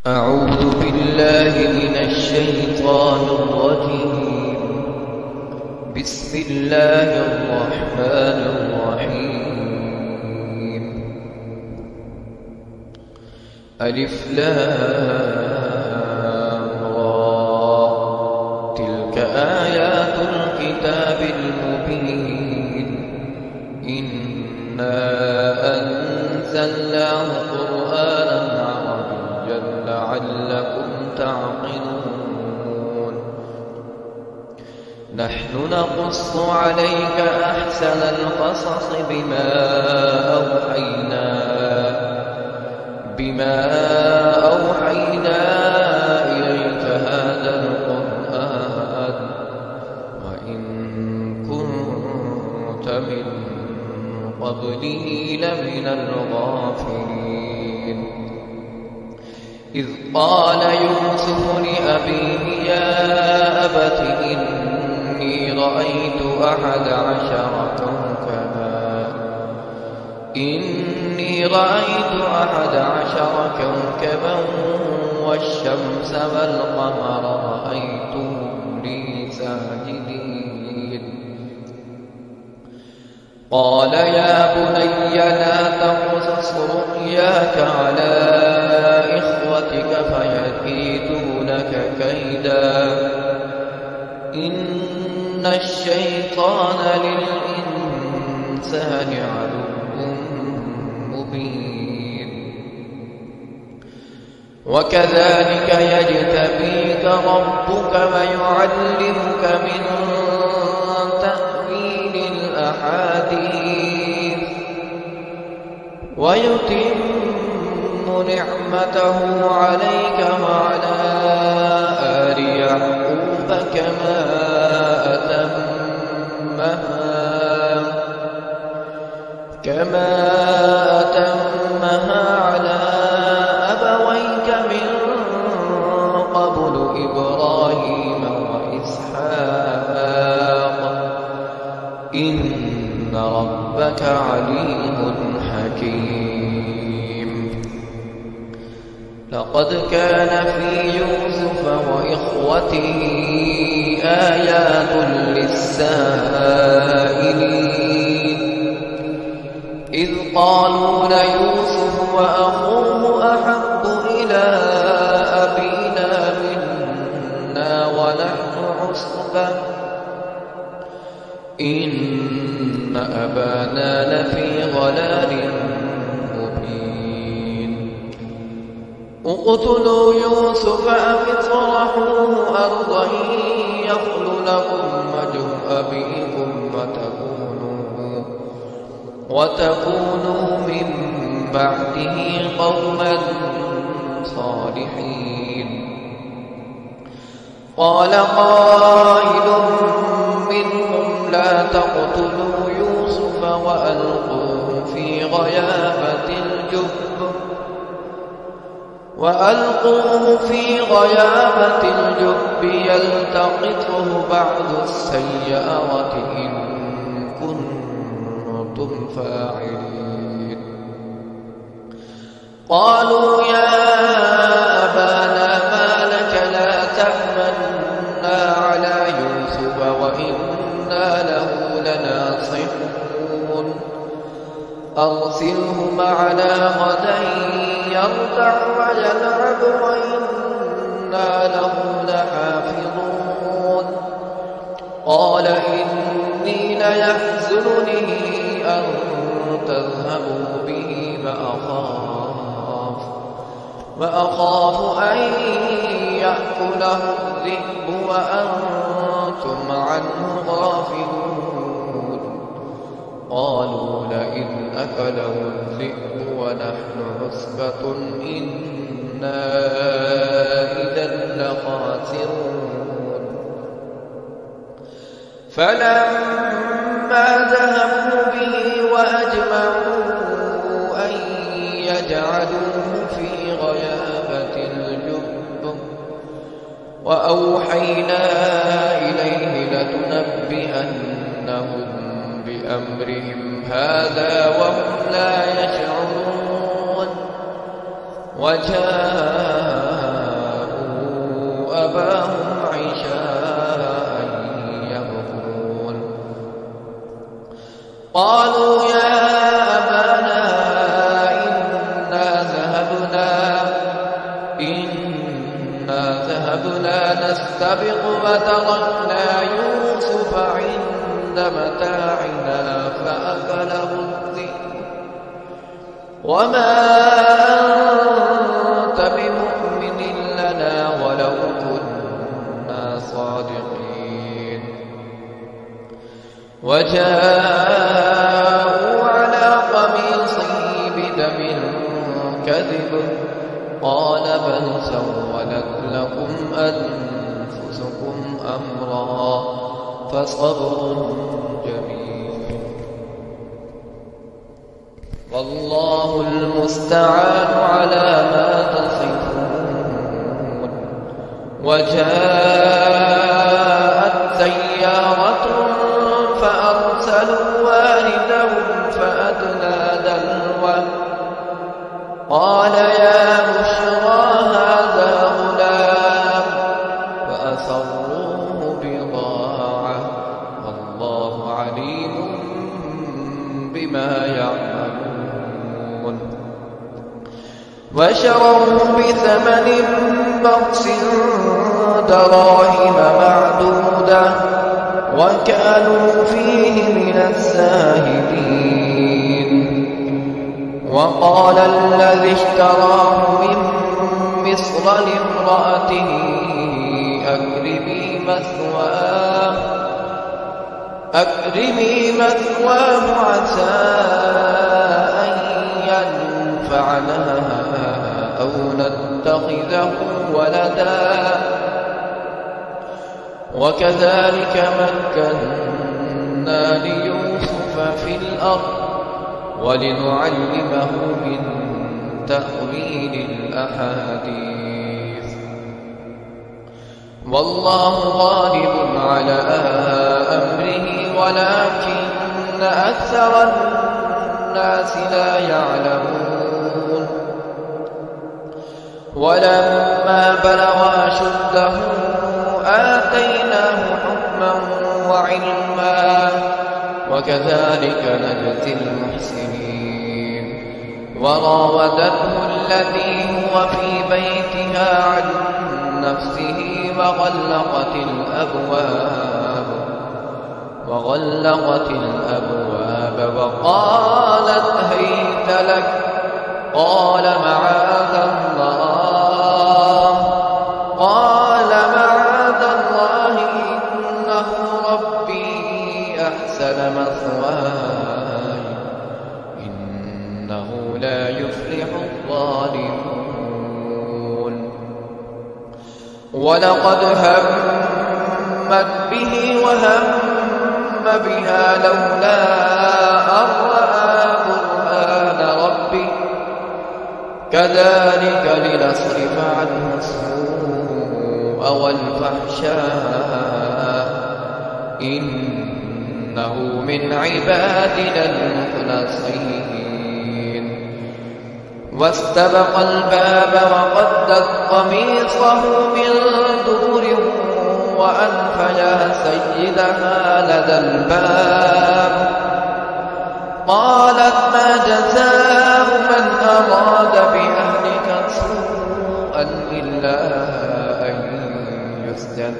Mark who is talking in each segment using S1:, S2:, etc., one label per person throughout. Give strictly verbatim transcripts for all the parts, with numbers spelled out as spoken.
S1: أعوذ بالله من الشيطان الرجيم. بسم الله الرحمن الرحيم. ألف لام را، تلك آيات الكتاب المبين. إنا أنزلناه قرآنا عربيا لعلكم تعقلون. نحن نقص عليك أحسن القصص بما أوحينا بما أوحينا إليك هذا القرآن وإن كنت من قبله لمن الغافلين. إذ قال يوسف لأبيه يا أبت إني رأيت أحد عشر كوكبا إني رأيت أحد عشر كوكبا والشمس والقمر رأيتهم لي ساجدين. قال يا بني لا تقصص رؤياك على إخوتك فيكيدوا لك كيدا إن الشيطان للإنسان عدو مبين. وكذلك يجتبيك ربك ويعلمك من تأويل الأحاديث ويتم نعمته عليك وعلى آل يعقوب كما أتمها كما أتمها على أبويك من قبل إبراهيم وإسحاق إن ربك عليم حكيم. لقد كان في يوسف وإخوته آيات للسائلين إذ قالوا ليوسف وأخوه أحب إلى أبينا منا ونحن عصبة إن أبانا لفي ضلال مبين. اقتلوا يوسف أو اطرحوه أرضا يخل لكم وجه أبيكم وتكونوا وتكونوا من بعده قوما صالحين. قال قائل منهم لا تقتلوا يوسف وألقوه في غيابة الجب وألقوه في غيابة الجب يلتقطه بعض السيارة إن كنتم فاعلين. قالوا يا أبانا ما لك لا تأمنا على يوسف وإنا له لناصحون أرسله معنا غدا يرتع ويلعب وإنا له لحافظون. قال إني ليحزنني أن تذهبوا به وأخاف وأخاف أن يأكله الذئب وأنتم عنه غافلون. قالوا لئن أكله الذئب ونحن عصبة إنا إذا لخاسرون. فلما ذهبوا به وأجمعوا أن يجعلوه في غيابة الجب وأوحينا إليه لتنبئنهم بأمرهم هذا وهم لا يشعرون. وجاء إنا ذهبنا نستبق وتركنا يوسف عند متاعنا فأكله الذئب وما أنت بمؤمن لنا ولو كنا صادقين وجاءوا على قميصه بدم كذب قال بل سولت لكم أنفسكم أمرا فصبر جميل والله المستعان على ما تصفون وجاءت سيارة فأرسلوا واردهم فأدلى دلوه قال يا بشرى هذا غلام فأسروه بضاعة والله عليم بما يعملون وشروه بثمن بخس دراهم معدودة وكانوا فيه من الزاهدين وقال الذي اشتراه من مصر لامرأته أكرمي مثواه أكرمي مثواه عسى أن ينفعنا أو نتخذه ولدا وكذلك مكنا ليوسف في الأرض ولنعلمه من تأويل الأحاديث والله غالب على أمره ولكن أكثر الناس لا يعلمون ولما بلغ أشده آتيناه حكما وعلما وكذلك نجزي المحسنين وراودته التي هو في بيتها عن نفسه وغلقت الأبواب وغلقت الأبواب وقالت هيت لك قال معاذ الله قال معاذ الله إنه ربي أحسن مثواي إنه لا يفلح الظالمون ولقد همت به وهم بها لولا أن رأى برهان ربه كذلك لنصرف عنه السوء والفحشاء إنه من عبادنا المخلصين واستبق الباب وقدت قميصه من دبر وألف يا سيدها لدى الباب قالت ما جزاء من أراد بأهلك سوءا إلا أن يسجن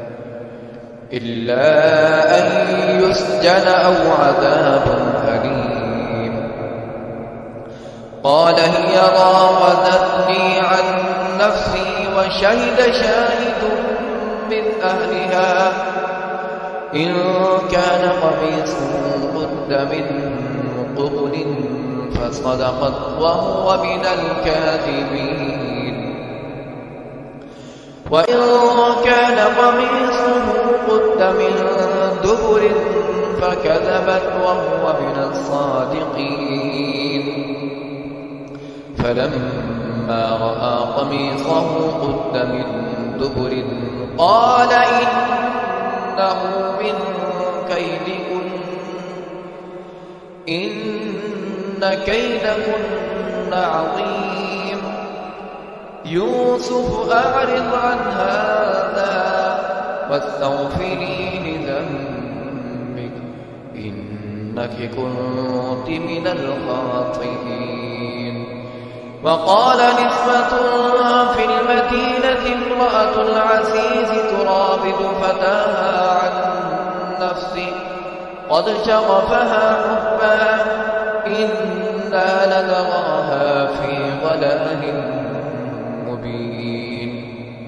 S1: إلا أن يسجن أو عذاب أليم قال هي راودتني عن نفسي وشهد شاهد من أهلها إن كان قميصه قد من قبل فصدقت وهو من الكاذبين وإن كان قميصه قد من دبر فكذبت وهو من الصادقين فلما رأى قميصه قد من دبر قال إنه من كيدكن إن كيدكن عظيم يوسف أعرض عن هذا واستغفري لذنبك إنك كنت من الخاطئين وقال نسبة في فتاها عن نفسه قد شغفها حبا إنا لنراها في ضلال مبين.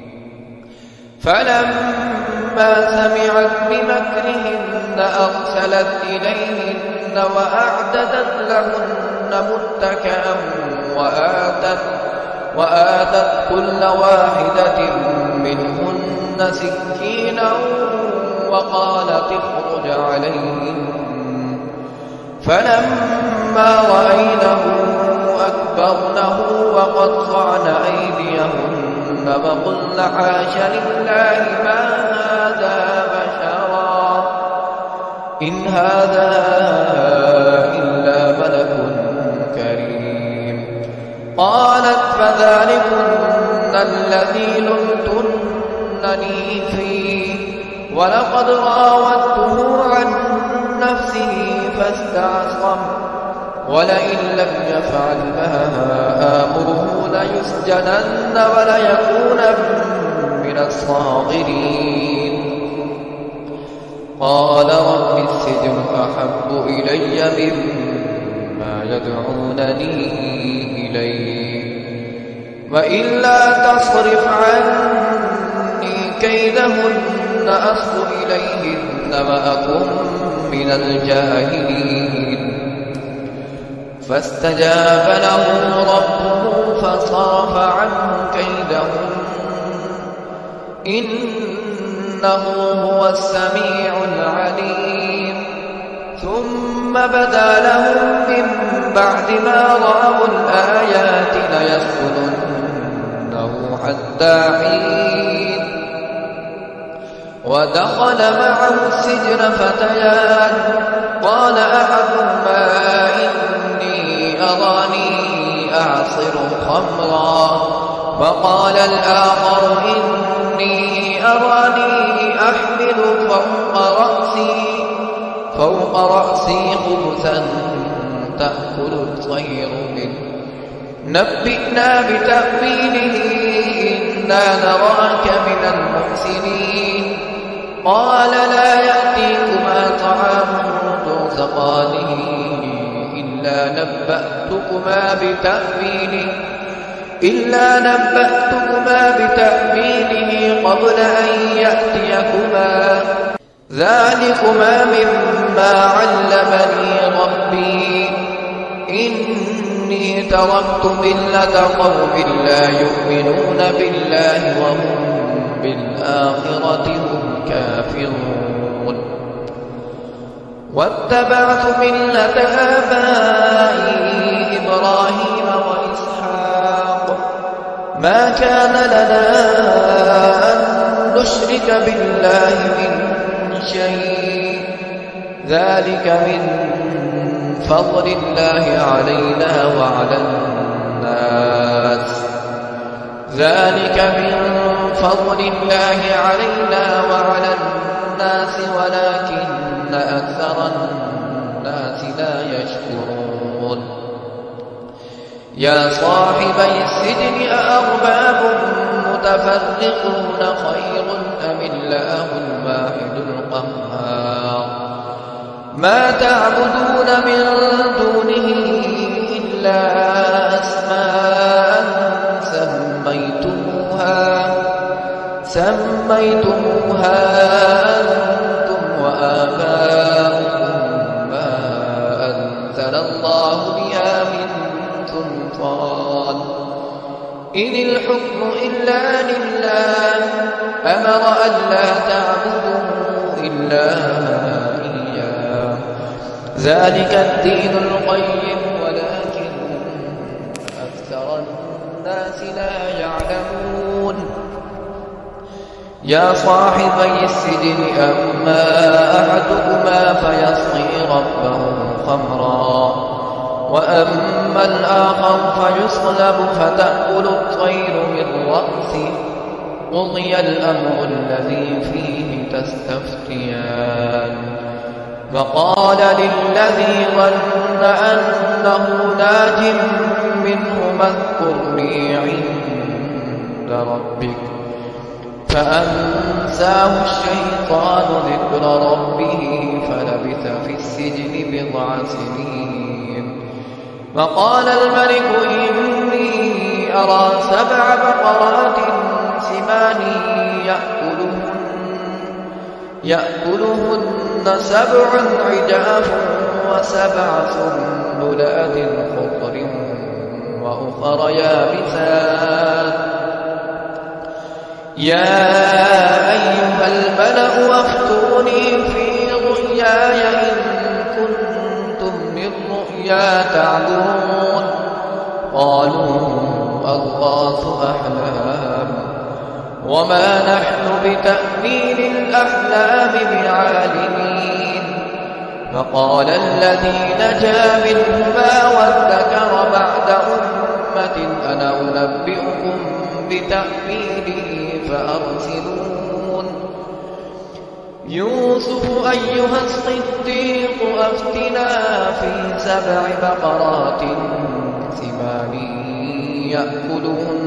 S1: فلما سمعت بمكرهن أرسلت إليهن وأعتدت لهن متكئا وآتت, وآتت كل واحدة منهن سكينا وقالت اخرج عليهن. فلما رأينه أكبرنه وقطعن أيديهن وقلن حاش لله ما هذا بشرا إن هذا إلا ملك كريم. قالت فذلكن الذي لمتنني فيه ولقد راودته عن نفسه فاستعصم ولئن لم يفعل ما آمره ليسجنن وليكونن من الصاغرين. قال رب السجن أحب إلي مما يدعونني إليه وإلا تصرف عني كيدهن أصب إليهن وأكن من الجاهلين. فاستجاب له ربه فصرف عنه كيدهن إنه هو السميع العليم. ثم بدا لهم من بعد ما رأوا الآيات ليسجننه حتى حين. ودخل معه السجن فتيان قال أحدهما إني أراني أعصر خمرا وقال الآخر إني أراني أحمل فوق رأسي فوق رأسي خبزا تأكل الطير منه نبئنا بتأويله إنا نراك من المحسنين. قال لا يأتيكما طعام ترزقانه إلا نبأتكما بتأويله إلا نبأتكما بتأويله قبل أن يأتيكما ذلكما مما علمني ربي إني تركت ملة قوم لا يؤمنون بالله وهم بالآخرة هم كافرون. واتبعت ملة آبائي إبراهيم وإسحاق ما كان لنا أن نشرك بالله من شيء ذلك من فضل الله علينا وعلى الناس ذلك من فضل الله علينا وعلى الناس ولكن أكثر الناس لا يشكرون. يا صاحبي السجن أأرباب متفرقون خير أم الله الواحد القهار ما تعبدون من دونه إلا أسماء سميتموها سميتموها أنتم وآباؤكم ما أنزل الله بها من سلطان إن الحكم إلا لله أمر ألا تعبدوا إلا إياه ذلك الدين القيم ولكن أكثر الناس لا يعلمون. يا صاحبي السجن أما أحدكما فيسقي ربه خمرا وأما الآخر فيصلب فتأكل الطير من رأسه قضي الأمر الذي فيه تستفتيان. فقال للذي ظن أنه ناج منهما اذكرني عند ربك فأنساه الشيطان ذكر ربه فلبث في السجن بضع سنين. وقال الملك إني أرى سبع بقرات سمان يأكلهن, يأكلهن سبع عجاف وسبع سنبلات خضر وأخر يابسات. يا أيها الملأ أفتوني في رؤياي إن كنتم للرؤيا تعبرون. قالوا أضغاث أحلام وما نحن بتأويل الأحلام بعالمين. فقال الذي نجا منهما وادكر بعد أمة أنا أنبئكم بتأويله فأرسلون. يوسف أيها الصديق أفتنا في سبع بقرات سمان يأكلهن,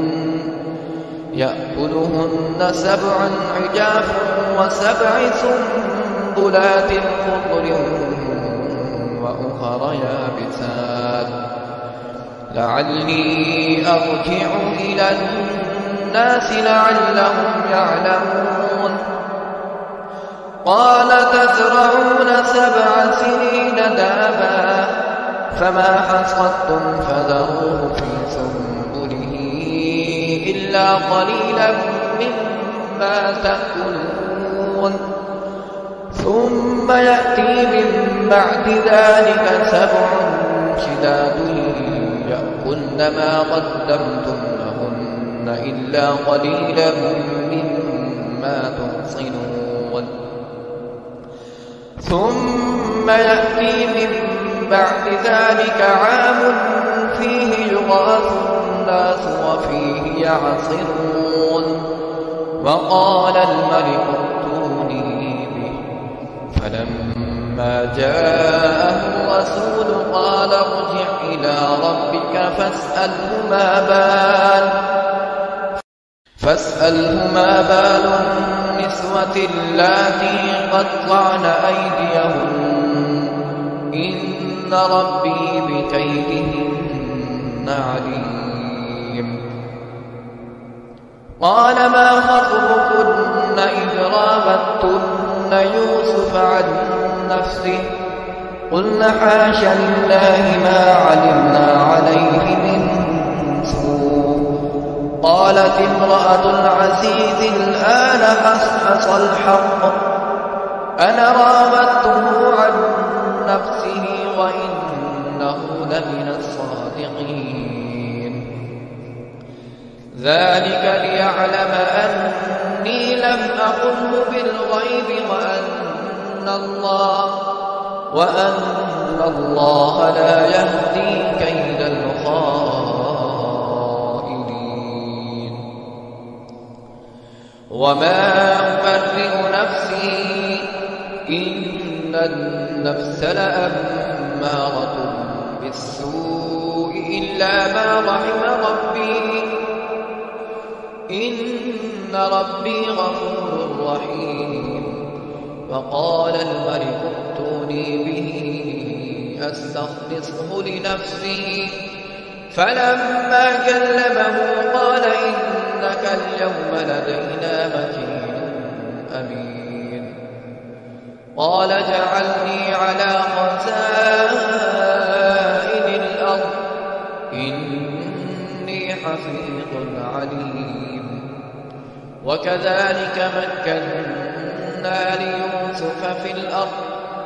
S1: يأكلهن سبع عجاف وسبع سنبلات خضر وأخر يابسات لعلي أرجع إلى الناس لعلهم يعلمون. قال تزرعون سبع سنين دابا فما حصدتم فذروه في سنبله إلا قليلا مما تأكلون. ثم يأتي من بعد ذلك سبع شداد يأكلن ما قدمتم لهن إلا قليلا مما تحصنون. ثم يأتي من بعد ذلك عام فيه يغاث الناس وفيه يعصرون. وقال الملك ائتوني به. فلما جاءه الرسول قال ارجع إلى ربك فاسأله ما بال فاسأله ما بال النسوة اللاتي قطعن أيديهن إن ربي بكيدهن عليم. قال ما خطبكن إذ راودتن يوسف عن نفسه قلنا حاش لله ما علمنا عليه من سوء. قالت امرأة العزيز الآن حصحص الحق أنا راودته عن نفسه وإنه لمن الصادقين. ذلك ليعلم أني لم أخنه بالغيب وأن الله وأن الله لا يهدي كيد الخائنين. وما أبرئ نفسي إن النفس لأمارة بالسوء إلا ما رحم ربي إن ربي غفور رحيم. وقال الملك ائتوني به أستخلصه لنفسي. فلما كلمه قال إنك اليوم لدينا مكين أمين. قال اجعلني على خزائن الأرض إني حفيظ عليم. وكذلك مكنا ليوسف في الأرض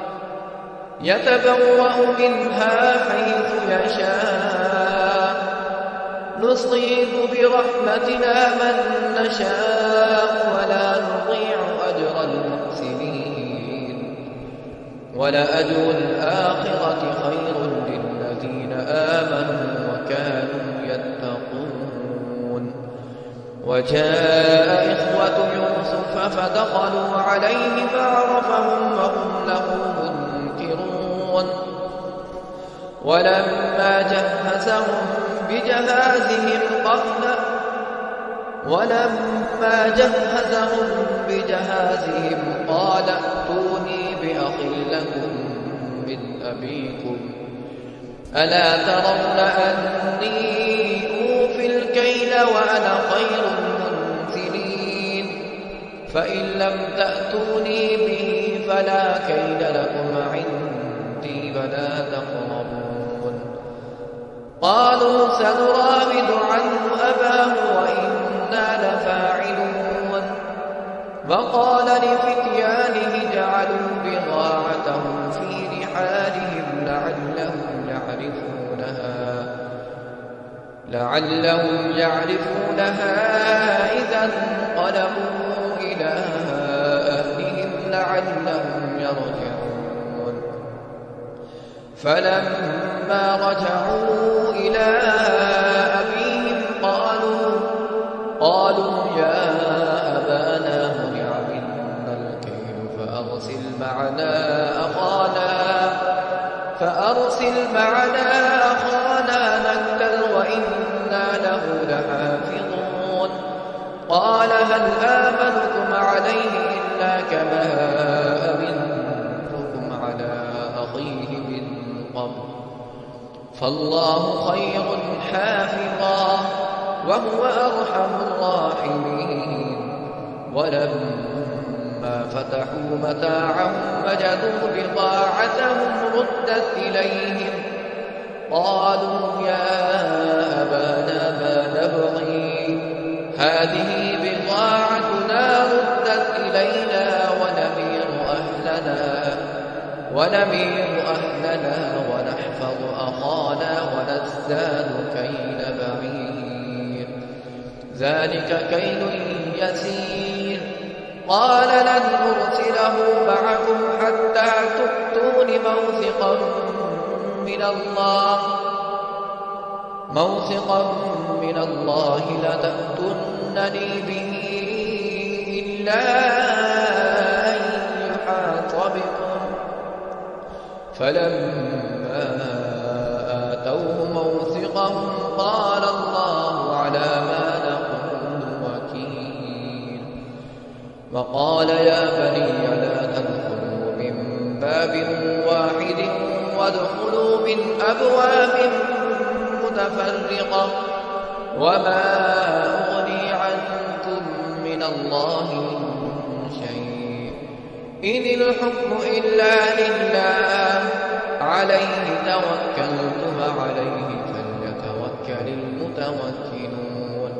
S1: يتبوأ منها حيث يشاء نصيب برحمتنا من نشاء ولا نضيع أجر المحسنين. ولأجر الآخرة خير للذين آمنوا وكانوا يتقون. وجاء إخوة يوسف فدخلوا عليه فعرفهم وهم له منكرون. ولما جهزهم بجهازهم قال ولما جهزهم بجهازهم قال ائتوني بأخ لكم من أبيكم ألا ترون أني أوفي الكيل وأنا خير المنزلين فإن لم تأتوني به فلا كيل لكم عندي ولا تقربون قالوا سنراود عنه أباه وإنا لفاعلون وقال لفتيانه جعلوا بضاعتهم في رحالهم لعلهم يعرفونها لعلهم يعرفونها إذا انقلبوا إلى أهلهم لعلهم يرجعون فلما رجعوا إلى أبيهم قالوا قالوا يا أبانا منع منا الكيل فأرسل معنا أخانا فأرسل معنا أخانا نكتل وإنا له لحافظون قال هل آمنكم عليه إلا كما أمنتكم على أخيه من قبل فالله خير حافظا وهو أرحم الراحمين ولما فتحوا متاعهم وجدوا بضاعتهم ردت إليهم قالوا يا أبانا ما نبغي هذه بضاعتنا ردت إلينا ونمير أهلنا ونمير أهلنا ونحفظ أخانا ونزداد كيل بعير ذلك كيل يسير قال لن أرسله معكم حتى تؤتون موثقا من الله موثقا من الله لتأتونني به إلا أن يحاط بكم فلما آتوه موثقهم قال الله على ما نقول وكيل وقال يا بني لا تدخلوا من باب واحد وادخلوا من أبواب متفرقة وما أغني عنكم من الله من شيء إن الحكم إلا لله عليه توكلت وعليه فليتوكل المتوكلون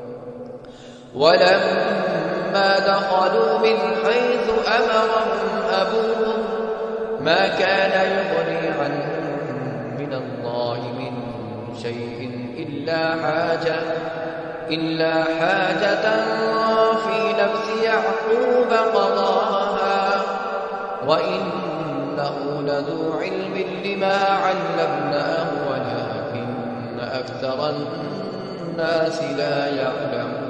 S1: ولما دخلوا من حيث أمرهم أبوهم ما كان يغني عنهم من الله من شيء إلا حاجة إلا حاجة في نفس يعقوب قضاها وإنه لذو علم لما علمناه ولكن أكثر الناس لا يعلمون